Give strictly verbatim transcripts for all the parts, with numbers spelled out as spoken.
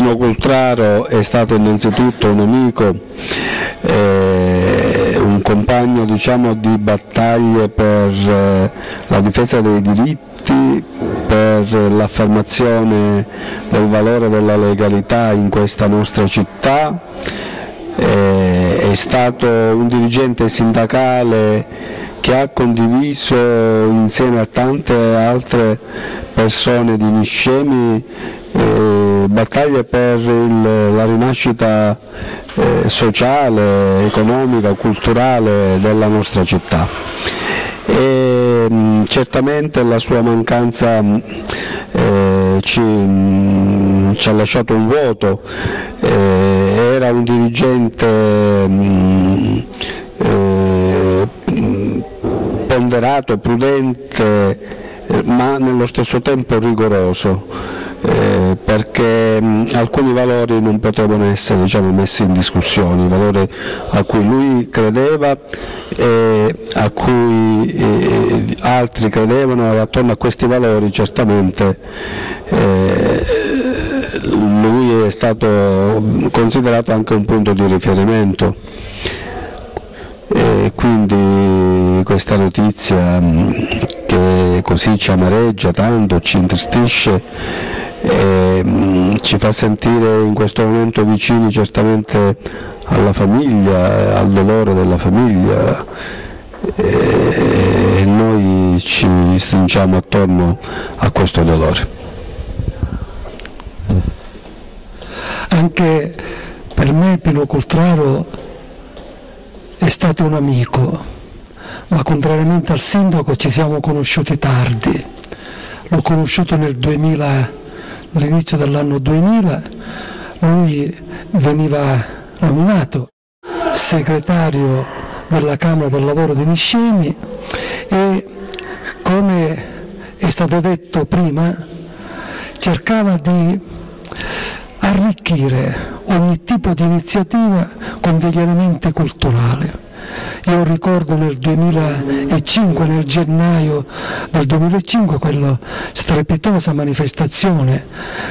Pino Coltraro è stato innanzitutto un amico, eh, un compagno, diciamo, di battaglie per eh, la difesa dei diritti, per l'affermazione del valore della legalità in questa nostra città. Eh, è stato un dirigente sindacale che ha condiviso insieme a tante altre persone di Niscemi eh, battaglie per il, la rinascita eh, sociale, economica, culturale della nostra città. E, mh, certamente la sua mancanza eh, ci, mh, ci ha lasciato un vuoto, eh, era un dirigente mh, eh, ponderato, prudente, eh, ma nello stesso tempo rigoroso, eh, perché mh, alcuni valori non potevano essere, diciamo, messi in discussione, i valori a cui lui credeva e a cui eh, altri credevano, e attorno a questi valori certamente eh, lui è stato considerato anche un punto di riferimento. E quindi questa notizia che così ci amareggia tanto, ci intristisce, e ci fa sentire in questo momento vicini certamente alla famiglia, al dolore della famiglia, e noi ci stringiamo attorno a questo dolore. Anche per me Pino Coltraro è stato un amico, ma contrariamente al sindaco ci siamo conosciuti tardi. L'ho conosciuto nel duemila, all'inizio dell'anno duemila, lui veniva nominato segretario della Camera del Lavoro di Niscemi e, come è stato detto prima, cercava di arricchire ogni tipo di iniziativa con degli elementi culturali. Io ricordo nel duemilacinque, nel gennaio del duemilacinque, quella strepitosa manifestazione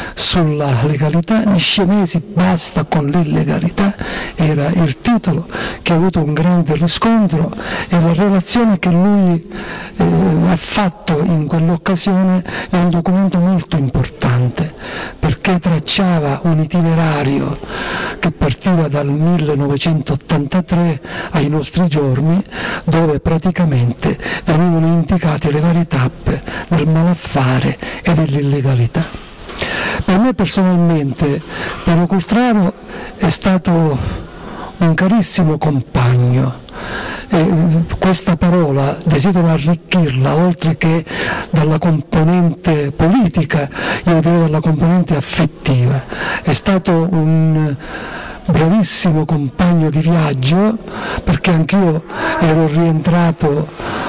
sulla legalità, Niscemesi basta con l'illegalità, era il titolo che ha avuto un grande riscontro, e la relazione che lui eh, ha fatto in quell'occasione è un documento molto importante, perché tracciava un itinerario che partiva dal millenovecentottantatré ai nostri giorni, dove praticamente venivano indicate le varie tappe del malaffare e dell'illegalità. Per me personalmente Pino Coltraro è stato un carissimo compagno. E questa parola desidero arricchirla, oltre che dalla componente politica, io direi dalla componente affettiva. È stato un bravissimo compagno di viaggio, perché anch'io ero rientrato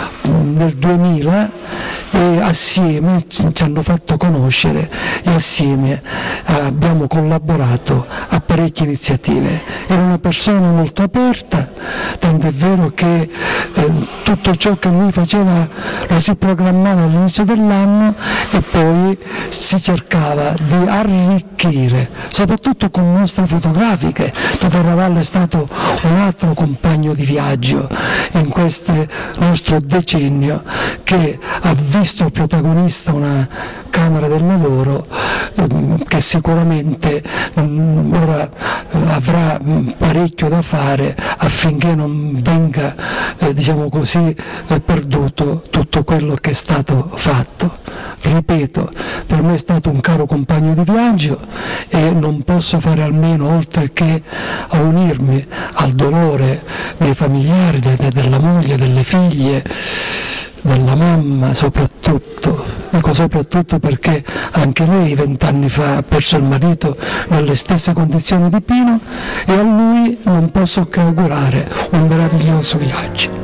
nel duemila e assieme ci hanno fatto conoscere e assieme abbiamo collaborato a parecchie iniziative. Era una persona molto aperta, tant'è vero che eh, tutto ciò che lui faceva lo si programmava all'inizio dell'anno e poi si cercava di arricchire, soprattutto con mostre fotografiche. Totò Ravallo è stato un altro compagno di viaggio in questo nostro decennio, che ha visto protagonista una Camera del Lavoro ehm, che sicuramente mh, ora eh, avrà mh, parecchio da fare affinché non venga eh, diciamo così eh, perduto tutto quello che è stato fatto. Ripeto, per me è stato un caro compagno di viaggio e non posso fare almeno, oltre che a unirmi al dolore dei familiari, de, de, della moglie, delle figlie, della mamma soprattutto, dico soprattutto perché anche lei vent'anni fa ha perso il marito nelle stesse condizioni di Pino, e a lui non posso che augurare un meraviglioso viaggio.